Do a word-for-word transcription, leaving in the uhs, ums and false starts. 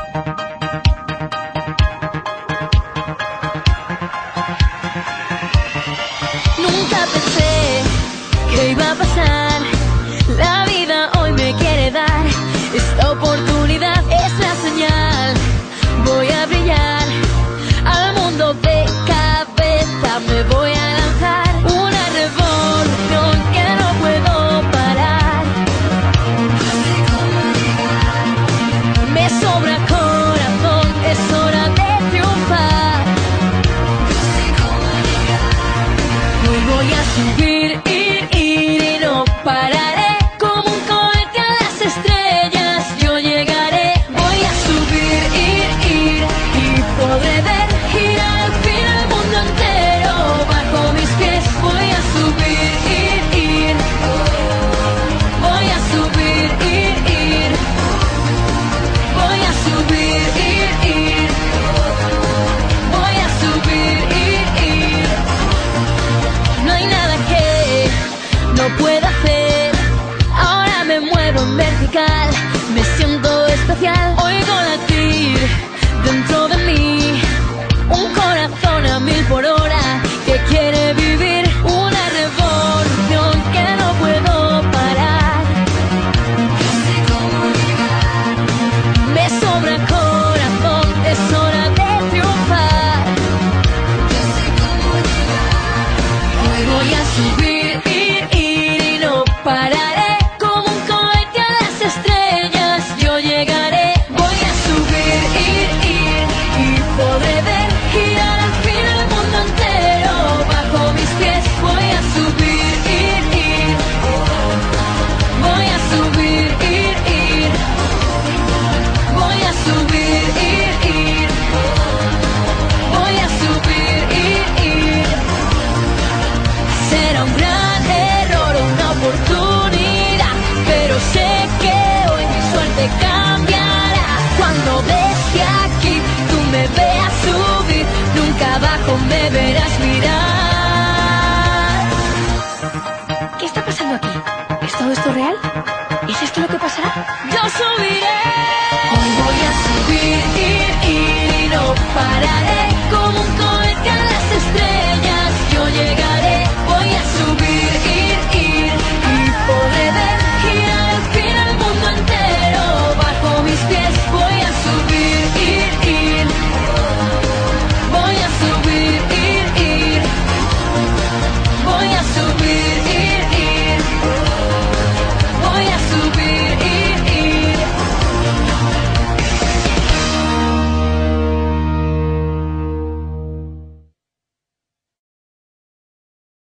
Nunca pensé que iba a pasar. La vida hoy me quiere dar esta oportunidad, es la señal. Voy a brillar al mundo de cabeza, me voy a lanzar una revolución que no puedo parar. Me sobra corazón, es hora de triunfar. Hoy voy a subir, ir, ir y no pararé. Como un cohete a las estrellas yo llegaré. Voy a subir, ir, ir y podré ver girar al fin el mundo entero bajo mis pies. Voy a subir, ir, ir. Voy a subir, ir, ir. Voy a subir, ir, ir. Voy a subir, ir, ir. No hay nada que no pueda hacer. Ahora me muevo en vertical, me siento especial. Oigo latir dentro de mí un corazón a mil por hora que quiere vivir una revolución que no puedo parar. Me sobra corazón, es hora de triunfar. Hoy voy a subir, ir, ir y no pararé. Como un cohete a las estrellas yo llegaré. Voy a subir, ir, ir y podré ver girar al fin el mundo entero bajo mis pies. Voy a subir, ir, ir. Voy a subir, ir, ir. Voy a subir, ir, ir. Voy a subir, ir, ir. Será un gran error, una oportunidad, pero sé que hoy mi suerte cambiará. Cuando desde aquí tú me veas subir, nunca abajo me verás mirar. ¿Qué está pasando aquí? ¿Es todo esto real? ¿Es esto lo que pasará? Yo subiré. Hoy voy a subir, ir, ir y no pararé. Como un cohete a las estrellas yo llegaré. Voy a subir, ir, ir y podré ver girar al fin el mundo entero bajo mis pies. Voy a subir.